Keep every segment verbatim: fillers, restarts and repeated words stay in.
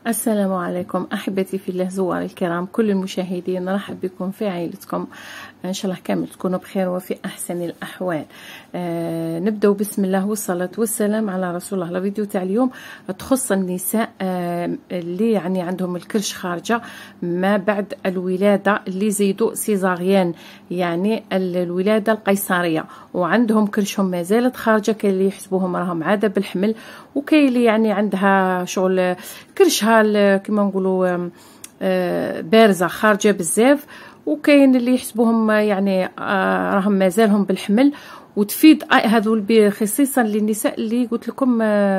السلام عليكم احبتي في الله، زواري الكرام، كل المشاهدين، نرحب بكم في عائلتكم. ان شاء الله كامل تكونوا بخير وفي احسن الاحوال. آه نبداو بسم الله والصلاه والسلام على رسول الله. الفيديو تاع اليوم تخص النساء آه اللي يعني عندهم الكرش خارجه ما بعد الولاده، اللي زيدوا سيزاريان يعني الولاده القيصريه، وعندهم كرشهم ما زالت خارجه. كاين اللي يحسبوهم راهم عاده بالحمل، وكاين اللي يعني عندها شغل كرشها كما نقولوا بارزه خارجه بزاف، وكاين اللي يحسبوهم يعني راهم مازالهم بالحمل. وتفيد هذو خصيصا للنساء اللي قلت لكم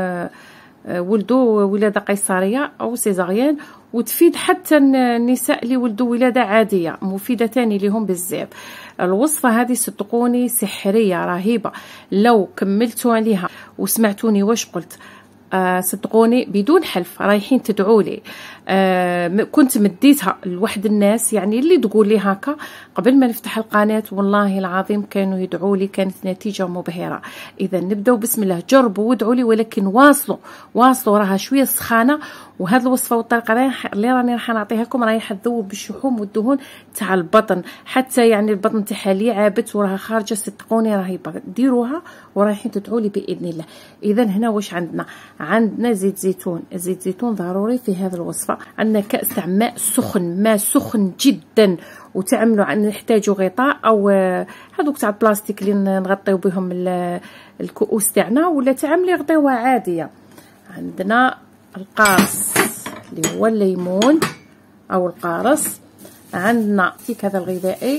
ولدوا ولاده قيصريه او سيزاريان، وتفيد حتى النساء اللي ولدوا ولاده عاديه، مفيده تاني لهم بزاف. الوصفه هذه صدقوني سحريه رهيبه، لو كملتوا عليها وسمعتوني واش قلت آه صدقوني بدون حلف رايحين تدعوا لي. آه كنت مديتها لواحد الناس يعني اللي تقول لي هكا قبل ما نفتح القناه، والله العظيم كانوا يدعوا لي، كانت نتيجه مبهره. اذا نبداو بسم الله، جربوا وادعوا لي، ولكن واصلوا واصلوا، راها شويه سخانه. وهذه الوصفه والطريقه اللي راني راح نعطيها لكم رايحه تذوب بالشحوم والدهون تاع البطن، حتى يعني البطن تاعها اللي عابت وراها خارجه، صدقوني رهيبه. ديروها ورايحين تدعوا لي باذن الله. اذا هنا واش عندنا؟ عندنا زيت زيتون. زيت زيتون ضروري في هذه الوصفه. عندنا كاس تاع ماء سخن، ماء سخن جدا، وتعملوا نحتاجوا غطاء او هذوك تاع البلاستيك اللي نغطيو بهم الكؤوس تاعنا، ولا تعملي غطيوه عاديه. عندنا القارص اللي هو الليمون او القارص، عندنا كيك هذا الغذائي.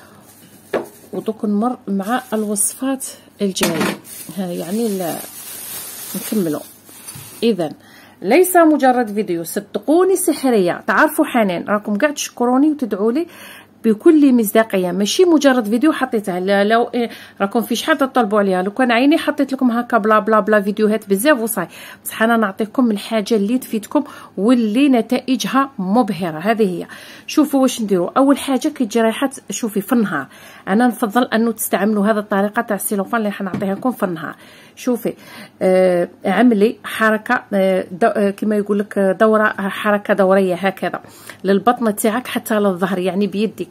ودوك نمر مع الوصفات الجايه يعني نكملوا. اذا ليس مجرد فيديو، صدقوني سحريه. تعرفوا حنان راكم قاعد تشكروني وتدعوا لي بكل مصداقيه، ماشي مجرد فيديو حطيتها. لو إيه راكم في شحال تطلبوا عليها، لو كان عيني حطيت لكم هكا بلا بلا بلا فيديوهات بزاف وصاي، بصح انا نعطيكم الحاجه اللي تفيدكم واللي نتائجها مبهره. هذه هي. شوفوا واش نديروا. اول حاجه كي تجي رايحه شوفي في النهار، انا نفضل انه تستعملوا هذه الطريقه تاع السيلوفان اللي حنعطيها لكم في النهار. شوفي آه عملي حركه آه كما يقول لك دوره، حركه دوريه هكذا للبطن تاعك حتى للظهر، يعني بيدك.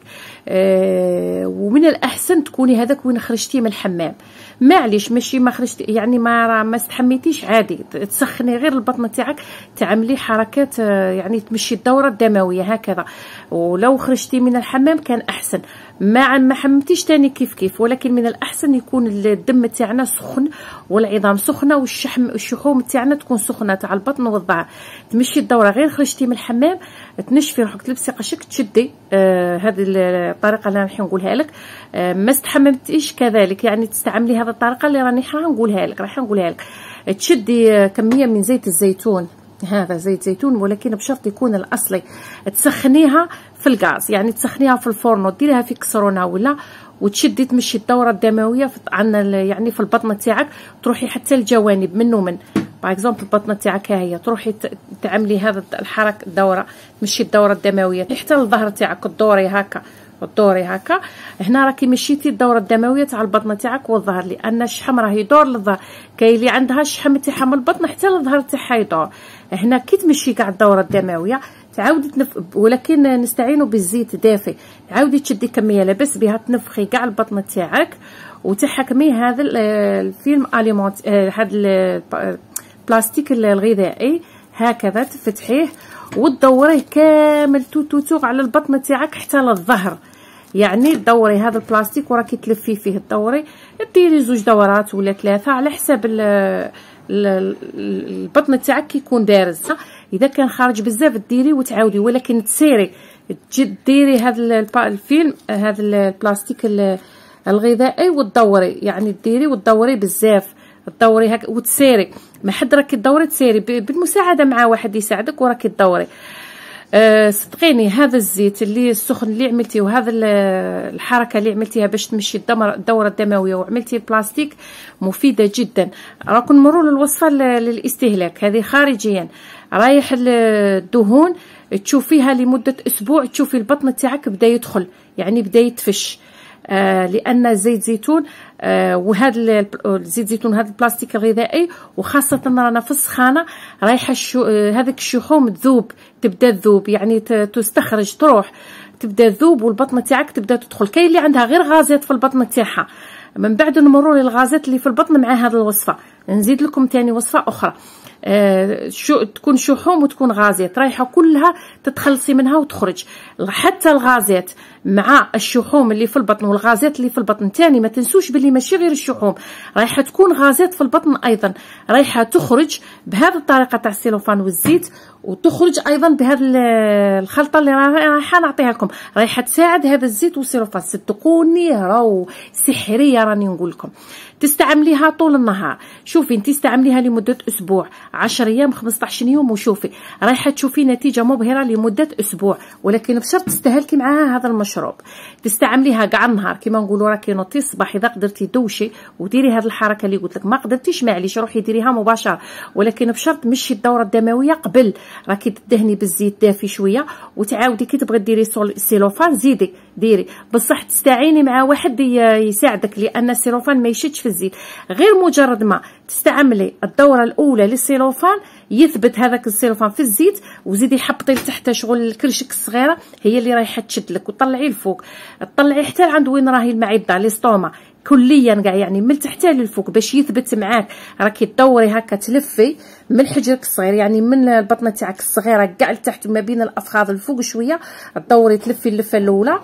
آه ومن الاحسن تكوني هذاك وين خرجتي من الحمام، معليش ماشي ما خرجتي يعني ما ما استحميتيش، عادي تسخني غير البطن تاعك، تعملي حركات آه يعني تمشي الدوره الدمويه هكذا. ولو خرجتي من الحمام كان احسن، ما ما حممتيش تاني كيف كيف، ولكن من الاحسن يكون الدم تاعنا سخن والعظام سخنه والشحم الشحوم تاعنا تكون سخنه تاع البطن والظهر. تمشي الدوره غير خرجتي من الحمام، تنشفي روحك، تلبسي قشك، تشدي. آه هذه الطريقه اللي راح نقولها لك. آه ما استحممتيش كذلك يعني تستعملي هذه الطريقه اللي راني راح نقولها لك راح نقولها لك تشدي كميه من زيت الزيتون، هذا زيت زيتون ولكن بشرط يكون الاصلي. تسخنيها في الغاز، يعني تسخنيها في الفرن وديريها في كسرونه ولا، وتشدي تمشي الدوره الدمويه عندنا يعني في البطن تاعك، تروحي حتى الجوانب منه من باغ اكزومبل البطن تاعك ها هي، تروحي تعملي هذا الحركه الدوره، تمشي الدوره الدمويه حتى الظهر تاعك، الدوري هكا الدوري هكا. هنا راكي مشيتي الدوره الدمويه تاع البطن تاعك والظهر، لان الشحم راه يدور للظهر. كاين اللي عندها الشحم تاعها من البطن حتى للظهر تاعها يدور. هنا كي تمشي كاع الدوره الدمويه تعاودي تنف، ولكن نستعينوا بالزيت دافئ. تعاودي تشدي كميه لاباس بها، تنفخي كاع البطن تاعك وتحكمي هذا الفيلم اليمونت، هذا البلاستيك الغذائي هكذا، تفتحيه وتدوريه كامل توتو على البطن تاعك حتى للظهر. يعني دوري هذا البلاستيك وراكي تلفي فيه، تدوري ديري زوج دورات ولا ثلاثه على حساب البطن تاعك كيكون بارز. اذا كان خارج بزاف ديري وتعاودي، ولكن تسيري ديري هذا الفيلم هذا البلاستيك الغذائي وتدوري، يعني ديري وتدوري بزاف، تدوري هكا وتسيري. ما حد راكي تدوري، تسيري بالمساعده مع واحد يساعدك وراكي تدوري. أه صدقيني هذا الزيت اللي السخن اللي عملتيه وهذا الحركه اللي عملتيها باش تمشي الدوره الدمويه وعملتي البلاستيك مفيده جدا. راكم نمروا للوصفه للاستهلاك هذه خارجيا. رايح الدهون تشوفيها لمده اسبوع، تشوفي البطن تاعك بدا يدخل يعني بدا يتفش. آه لان زيت زيتون آه وهذا زيت زيتون هذا البلاستيك الغذائي، وخاصه رانا في السخانه رايحه الشو آه هذيك الشحوم تذوب، تبدا تذوب يعني تستخرج تروح تبدا تذوب، والبطن تاعك تبدا تدخل. كاين اللي عندها غير غازات في البطن تاعها. من بعد نمروا للغازات اللي في البطن مع هذه الوصفه. نزيد لكم ثاني وصفه اخرى آه شو تكون شحوم وتكون غازات رايحه كلها تتخلصي منها وتخرج. حتى الغازات مع الشحوم اللي في البطن والغازات اللي في البطن ثاني ما تنسوش باللي ماشي غير الشحوم، رايحه تكون غازات في البطن ايضا رايحه تخرج بهذه الطريقه تاع السيلوفان والزيت، وتخرج ايضا بهذه الخلطه اللي رايحه نعطيها لكم، رايحه تساعد هذا الزيت والسيلوفان. صدقوني راهو سحريه راني نقول لكم. تستعمليها طول النهار. شوفي انت استعمليها لمده اسبوع، عشرة ايام، خمسطاش يوم، وشوفي رايحه تشوفي نتيجه مبهره لمده اسبوع، ولكن بشرط تستهلكي معاها هذا المشروب. تستعمليها كاع النهار كيما نقولوا راكي نوضتي الصباح اذا قدرتي دوشي وديري هذه الحركه اللي قلت لك. ما قدرتيش معليش روحي ديريها مباشره، ولكن بشرط مشي الدوره الدمويه قبل. راكي تدهني بالزيت دافي شويه، وتعاودي كي تبغي ديري السيلوفان زيدي ديري، بصح تستعيني مع واحد يساعدك، لان السيلوفان ما يشدش في الزيت. غير مجرد ما تستعملي الدوره الاولى للسيلوفان يثبت هذاك السيلوفان في الزيت، وزيدي حبطي لتحت شغل الكرشك الصغيره هي اللي رايحه تشد لك، وطلعيه الفوق. طلعي حتى عند وين راهي المعده ليستوما كليا كاع، يعني من تحت للفوق باش يثبت معاك. راكي تدوري هكا تلفي من حجرك الصغير، يعني من البطنه تاعك الصغيره كاع لتحت ما بين الافخاذ الفوق شويه، تدوري تلفي اللفه الاولى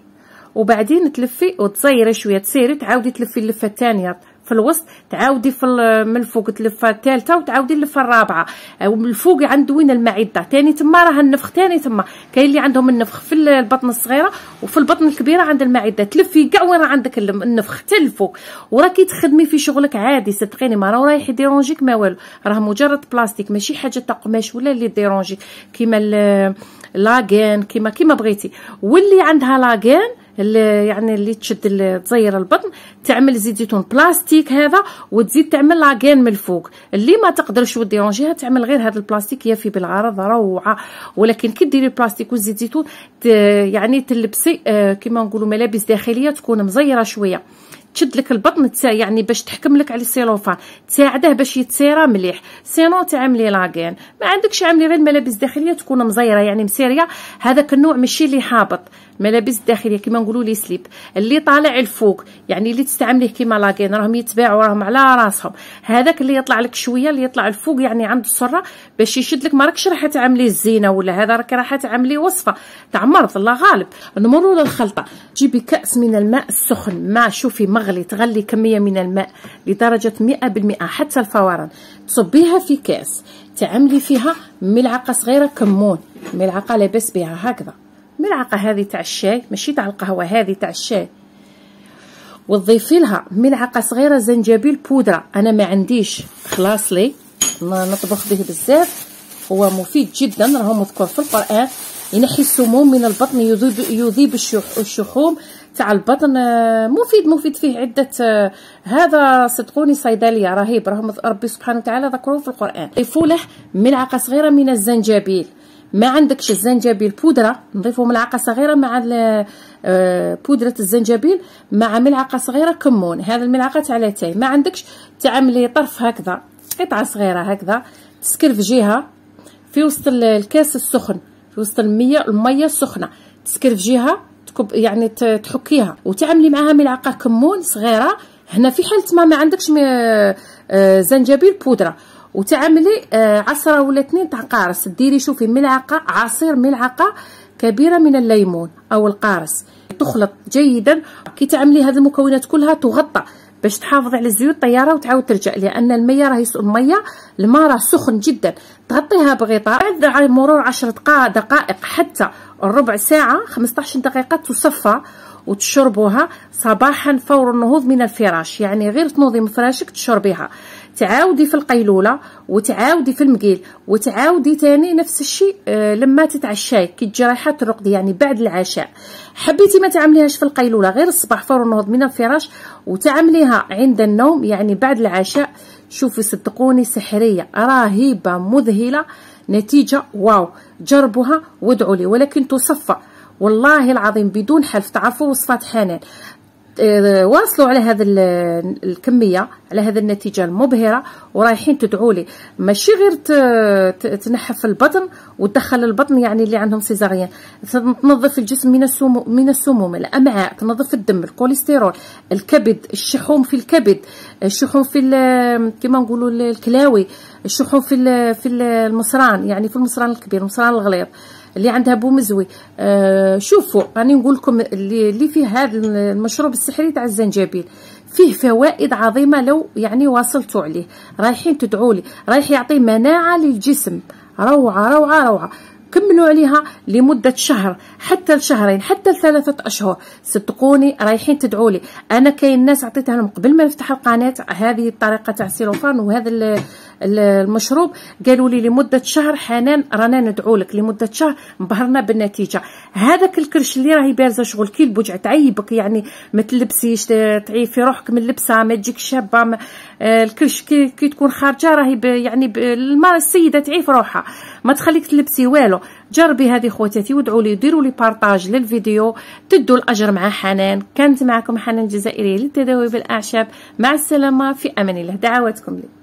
وبعدين تلفي وتصيري شويه، تسيري تعاودي تلفي اللفه الثانيه في الوسط، تعاودي في من الفوق تلفه الثالثه، وتعاودي اللفه الرابعه ومن الفوق عند وين المعده ثاني تما راه النفخ ثاني تما. كاين اللي عندهم النفخ في البطن الصغيره وفي البطن الكبيره عند المعده، تلفي كاع وين راه عندك النفخ حتى الفوق، وراكي تخدمي في شغلك عادي. صدقيني ما راه رايح يديرونجيك ما والو، راه مجرد بلاستيك ماشي حاجه تاع قماش ولا اللي ديرونجيك كيما لاغين كيما كيما بغيتي. واللي عندها لاغين اللي يعني اللي تشد تزير البطن تعمل زيت زيتون بلاستيك هذا، وتزيد تعمل لاغين من الفوق. اللي ما تقدرش وديرونجيها تعمل غير هذا البلاستيك يفي بالعرض روعه. ولكن كي ديري البلاستيك والزيت زيتون يعني تلبسي آه كيما نقولوا ملابس داخليه تكون مزيره شويه، تشد لك البطن تسا يعني باش تحكم لك على السيلوفان، تساعده باش يتسيرا مليح. سينو تعملي لاغين، ما عندكش عاملي غير ملابس داخليه تكون مزيره يعني مسيريه. هذاك النوع ماشي اللي هابط، ملابس داخليه كيما نقولوا لي سليب اللي طالع الفوق، يعني اللي تستعمليه كيما لاغين راهم يتباعوا راهم على راسهم. هذاك اللي يطلع لك شويه اللي يطلع الفوق يعني عنده السره باش يشد لك، ما راكش راح تعملي الزينه ولا هذا، راك راح تعملي وصفه تاع مرض الله غالب. نمروا للخلطه. جيبي كاس من الماء السخن، ماء شوفي مغلي، تغلي كميه من الماء لدرجه مئة بالمئة حتى الفوران، تصبيها في كاس، تعملي فيها ملعقه صغيره كمون، ملعقه لاباس بها هكذا، ملعقه هذه تاع الشاي ماشي تاع القهوه، هذه تاع الشاي. وتضيفي لها ملعقه صغيره زنجبيل بودره، انا ما عنديش خلاص لي نطبخ به بزاف، هو مفيد جدا راهو مذكور في القران، ينحي السموم من البطن، يذيب يذيب الشحوم تاع البطن، مفيد مفيد فيه عده. هذا صدقوني صيدليه رهيب، راهم ربي سبحانه وتعالى ذكروه في القران. ضيفوا له ملعقه صغيره من الزنجبيل، ما عندكش الزنجبيل بودره نضيفوا ملعقه صغيره مع بودره الزنجبيل مع ملعقه صغيره كمون، هذا الملعقه تاع لاتاي. ما عندكش تعملي طرف هكذا قطعه صغيره هكذا، تسكرفجيها في وسط الكاس السخن، في وسط الميه الميه السخنه، تسكرفجيها يعني تحكيها، وتعملي معها ملعقه كمون صغيره. هنا في حاله ما ما عندكش زنجبيل بودره، وتعملي عصره ولا اثنين تاع قارص، ديري شوفي ملعقه عصير ملعقه كبيره من الليمون او القارص، تخلط جيدا. كي تعملي هذه المكونات كلها تغطى باش تحافظ على الزيوت الطياره وتعاود ترجع، لان الميه راهي الميه الماء راه سخن جدا. تغطيها بغطاء، بعد مرور عشر دقائق حتى ربع ساعه خمسطاش دقيقه تصفى وتشربوها صباحا فور النهوض من الفراش، يعني غير تنوضي من فراشك تشربيها. تعاودي في القيلوله وتعاودي في المقيل وتعاودي تاني نفس الشيء آه لما تتعشاي كي تجي رايحه ترقدي، يعني بعد العشاء. حبيتي ما تعمليهاش في القيلوله، غير الصباح فور النهوض من الفراش، وتعمليها عند النوم يعني بعد العشاء. شوفي صدقوني سحريه رهيبه مذهله، نتيجه واو. جربوها وادعوا لي. ولكن تصفى والله العظيم بدون حلف، تعرفوا وصفات حنان واصلوا على هذا الكميه، على هذه النتيجه المبهره، ورايحين تدعوا لي. ماشي غير تنحف البطن وتدخل البطن، يعني اللي عندهم سيزاريان، تنظف الجسم من السموم، من السموم، الامعاء، تنظف الدم، الكوليسترول، الكبد، الشحوم في الكبد، الشحوم في كما نقولوا الكلاوي، الشحوم في في المصران، يعني في المصران الكبير، المصران الغليظ، اللي عندها بومزوي. آه شوفوا راني نقول لكم اللي, اللي فيه هذا المشروب السحري تاع الزنجبيل فيه فوائد عظيمه لو يعني واصلتوا عليه. رايحين تدعوا لي، رايح يعطي مناعه للجسم، روعه روعه روعه. كملوا عليها لمده شهر حتى لشهرين حتى لثلاثه اشهر، صدقوني رايحين تدعوا لي. انا كاين ناس عطيتها لهم قبل ما نفتح القناه هذه الطريقه تاع السيلوفان وهذا المشروب، قالوا لي لمده شهر حنان رانا ندعو لك لمده شهر، انبهرنا بالنتيجه. هذاك الكرش اللي راهي بارزه شغل كي البوجع تعيبك، يعني ما تلبسيش، تعيفي روحك من اللبسه، ما تجيك شابه، الكرش كي, كي تكون خارجه راهي يعني المراه السيده تعيف روحها، ما تخليك تلبسي والو. جربي هذه خواتاتي وادعوا لي، ديروا لي بارطاج للفيديو، تدوا الاجر مع حنان. كانت معكم حنان الجزائريه للتداوي بالاعشاب. مع السلامه، في امان الله، دعواتكم لي.